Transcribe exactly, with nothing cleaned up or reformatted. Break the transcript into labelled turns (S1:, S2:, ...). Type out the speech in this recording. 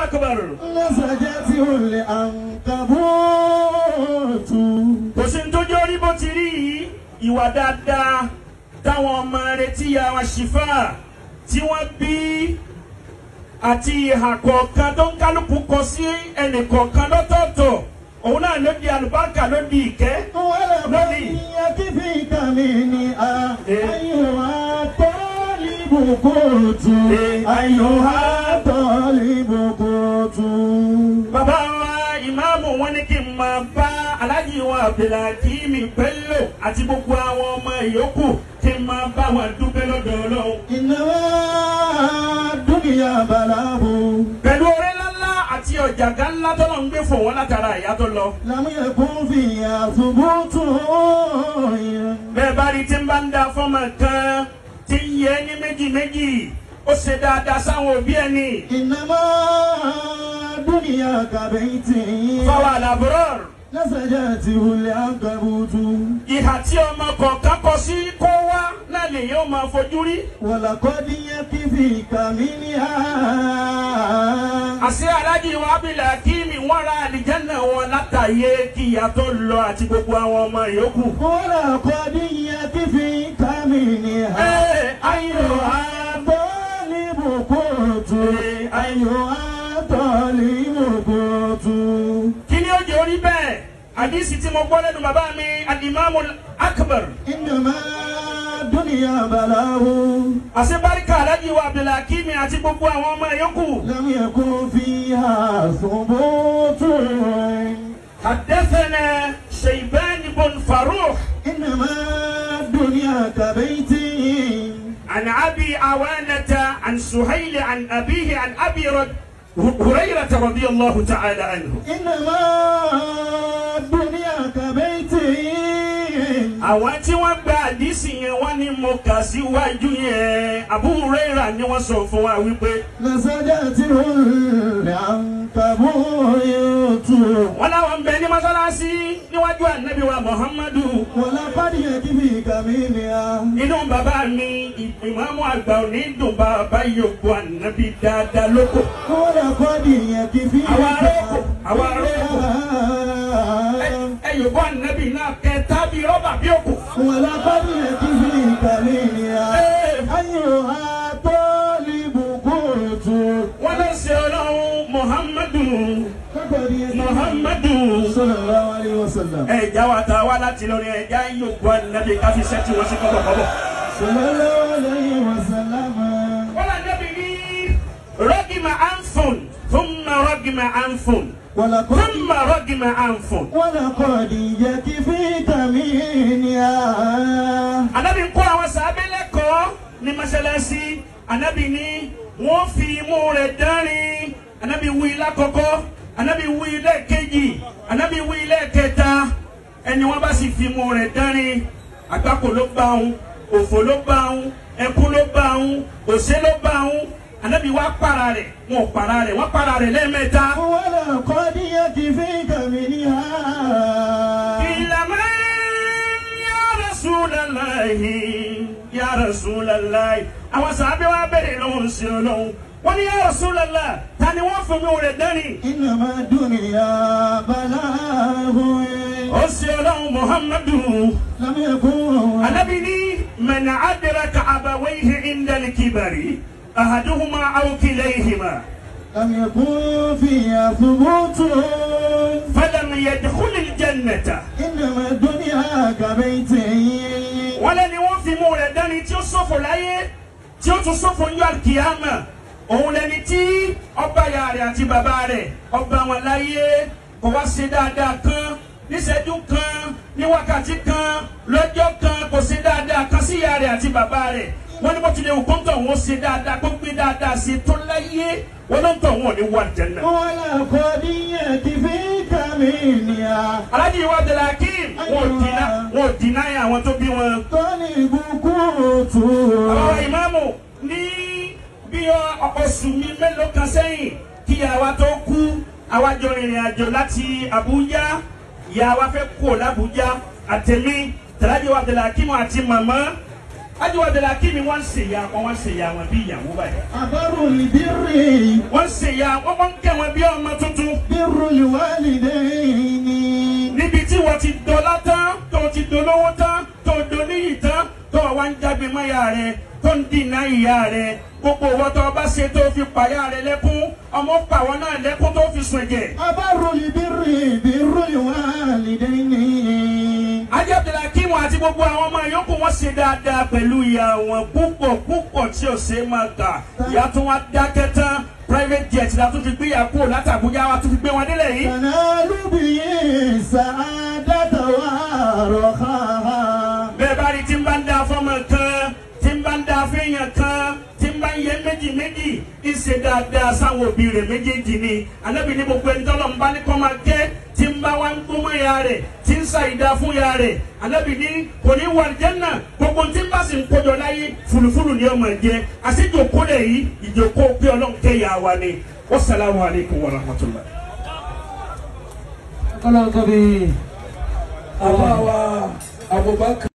S1: akbar.
S2: نسجت العنكبوت.
S1: Kò sí ní tó jẹ́ orí bó ti rí ìwà dáadáa táwọn ọmọ rẹ̀ tí ya wọn ṣìfà tí wọ́n bí àti ìhà kọ̀ọ̀kan tó ń kálukú kọ sí ẹnì kọ̀ọ̀kan lọ́tọ̀ọ̀tọ̀ òun náà ló di àlùbáríkà ló di ìkẹ́ lónìí.
S2: يكفيك مني أيها طالب قوت أيها طالب قوت.
S1: Bàbá wa ìmáàmù wọn ní kí n máa bá Aláàjì wa Abdulhakeem Bello àti gbogbo àwọn ọmọ ìyókù kí n máa bá wọn dúpẹ́ lọ́dọ̀ Ọlọ́run.
S2: إنما الدنيا بلاغ
S1: Pẹ̀lú oore ńláńlá àti ọ̀jàgá ńlá tó lọ ń gbé fún wọn látara ìyá tó lọ.
S2: لم يكن فيها ثبوت.
S1: Bẹ́ẹ̀ bá rí tí ń bá ń da fọ́mọ kan tí ń yẹ ní méjì méjì ó ṣe dáadáa sáwọn òbí ẹni.
S2: إنما الدنيا كبيت
S1: Fáwọn àlàbúrò
S2: نسجته العنكبوت.
S1: ìhà tí ọmọ kọ̀ọ̀kan kọ sí kó wá náà lè yóò máa fojú rí.
S2: ولقد يكفيك منها.
S1: Àṣé Aláàjì wa Abdulhakeem wọ́n ra àlìjẹ́nà wọn látàyè kí ìyá tó lọ àti gbogbo àwọn ọmọ yòókù.
S2: ولقد يكفيك منها أيها طالب قوت أيها طالب قوت.
S1: Kí ni ó jẹ́ orí bẹ́ẹ̀? Àdìsí tí mo gbọ́ lẹ́nu bàbá mi Al-Imamul Akbar.
S2: إنما الدنيا بلاغ
S1: Àṣé báríkà Aláàjì wa Abdulhakeem àti gbogbo àwọn ọmọ yòókù.
S2: لم يكن فيها ثبوت.
S1: حدثنا شيبان بن فروح
S2: إنما الدنيا كبيت
S1: عن أبي عوانة عن سهيل عن أبيه عن أبي رد هريرة رضي الله تعالى عنه.
S2: إنما الدنيا كبيت.
S1: àwọn tí wọ́n gba àdísì yẹn wọ́n ní mo kà síwájú yẹn Abu Hurairah ni wọ́n sọ fún wa wípé.
S2: نسجته العنكبوت.
S1: wọ́n láwọn ń bẹ ní mọ́sálásí níwájú ànábì wa Muhammadu.
S2: ولقد يكفيك منها.
S1: inú bàbá mi ìmáàmù àgbà òní dùn bàbá yòókù ànábì dáadáa lóko.
S2: ولقد يكفيك.
S1: àwa aróko àwa aróko ẹ yòókù ànábì náà kẹ tábì rọ́bà bí òkú.
S2: ولقد يكفيك منها أيها طالب قوت.
S1: wọ́n lọ sí ọlọ́run Muhammadu Muhammadu.
S2: صلى الله عليه وسلم.
S1: ẹ já wa ta wá láti lórí ẹ já yòókù ànábì káfí sẹ́tì wọ́n sí kọ́bọ̀kọ́bọ̀.
S2: صلى الله عليه وسلم.
S1: wọ́n lọ ànábì ní rọ́gìmà ànfọ̀n thumma rọ́gìmà ànfọ̀n
S2: ولقد
S1: thumma rọ́gìmà ànfọ̀n.
S2: ولقد يكفيك منها.
S1: Ànábì ń kọ́ àwọn sàábé lẹ́kọ̀ọ́ ní mọ́ṣáláṣí. Ànábì ní wọ́n fi imú rẹ̀ dánrin. Ànábì wí lákọ̀ọ́kọ́. Ànábì wí lẹ́ẹ̀kejì. Ànábì wí lẹ́ẹ̀kẹta. Ẹni wọ́n bá sì fi imú rẹ̀ dánrin. Àgbákò ló bá òun. Òfò ló bá òun. Ẹkún ló bá òun. Òṣè ló bá òun. Ànábì wá para rẹ̀. Wọ́n para rẹ̀. Wọ́n para rẹ̀ lẹ́ẹ̀mẹ́ta.
S2: ولقد يكفيك منها.
S1: Ìlànà Rasulallahi ya Rasulallahi. Àwọn sàábé wa bẹ̀rẹ̀ lọ́wọ́ sí Ọlọ́run. Wọ́n ní ya Rasulallah ta ni wọ́n fún mi wò lè dẹ́rì.
S2: إنما الدنيا بلاغ
S1: Ó sí Ọlọ́run Muhammadu.
S2: لم يكن.
S1: Ànábì ní man adraka abawayhi inda al-kibari ahaduhuma aw kilayhima
S2: لم يكن فيها ثبوت.
S1: falam yadkhul al-jannata.
S2: إنما الدنيا كبيت.
S1: Wọ́n lẹ́ni wọ́n fi mú rẹ̀ dání tí ó ṣòfò láyé tí ó tún ṣòfò ní àkíyàmà. Òun lẹni tí ọba ìyá rẹ̀ àti bàbá rẹ̀ ọba wọn láyé kò wá ṣe dáadáa kan níṣẹ́jú kan ní wákàtí kan lọ́jọ́ kan kò ṣe dáadáa kan sí ìyá rẹ̀ àti bàbá rẹ̀. Wọ́n ní bó tilẹ̀ wù kóńtọ̀ wọn ṣe dáadáa kó gbé dáadáa ṣe tó láyé wọ́n ló ń tọ̀ wọn ò ní wà jẹ́nà.
S2: ولقد يكفيك منها
S1: Aláàjì wa Abdulhakeem wọn ò dínà wọn ò dínà yà àwọn tó bí wọn.
S2: طالب قوت.
S1: Àwọn ìmáàmù ní bí oṣù mi mélòó kan sẹ́yìn kí àwa tó kú àwa jọ rìnrìn àjò láti Abuja. Ìyá wa fẹ́ kú l'Abuja àtẹ̀mí Aláàjì wa Abdulhakeem àti màmá Ajiwa Abdulhakeem wọ́n ṣe ya wọn wọ́n ṣe ya wọn bí ìyàwó báyìí.
S2: Abarul birri.
S1: Wọ́n ṣe ya wọ́n wọ́n kẹ́ wọn bí ọmọ tuntun.
S2: Birrul walidayni.
S1: Níbi tí wọ́n ti dọ́lá tán, tó ti dolówó tán, tó doníyì tán, tó wá ń jágbe mọ́ ìyá rẹ̀, tó ń dìnnà ìyá rẹ̀. Gbogbo owó tó bá ṣe tó fi pàyà rẹ̀ lẹ́kún, ọmọ pàwọ́ náà lẹ́kún tó fi sùn ẹ̀jẹ̀.
S2: Abarul birri birrul walidayni.
S1: Aji Abdulhakeem àti gbogbo àwọn ọmọ yòókù wọ́n ṣe dáadáa pẹ̀lú ìyá wọn púpọ̀ púpọ̀ tí ò ṣe máa kà. Ìyá tún wá dákẹ́ tán. Private jet la tún fi gbé ya kúrò láti Àbújá wa tún fi gbé wọn délẹ̀ yìí.
S2: Tanalu bi sa'adata wa raha.
S1: Bẹ́ẹ̀ bá rí tí ń bá ń da fọ́mọ kan, tí ń bá ń da fẹ́yàn kan, tí ń bá ń yẹ méjì méjì, ń ṣe dáadáa sáwọn òbí rẹ̀ méjèèjì ni. Ànábì ní gbogbo ẹni tọ́lọ̀ ń bá ní kọ́ máa gẹ́, tí ń bá wá ń gbọ́mọ ya rẹ̀, tí ń sa ìdá fún ya rẹ̀. Ànábì ní kò ní wà Jánnà, gbogbo tí ń bá sì ń kójọ láyé, fùlùfùlù ni ọmọ jẹ. Àṣejò kólẹ̀ yìí, ìjókòó pé Ọlọ́run kẹ́ ya wa ni. Wassalamu alaikum warahmatullah.
S3: Ọlọ́run tóbi. Àwa wa Abubakar.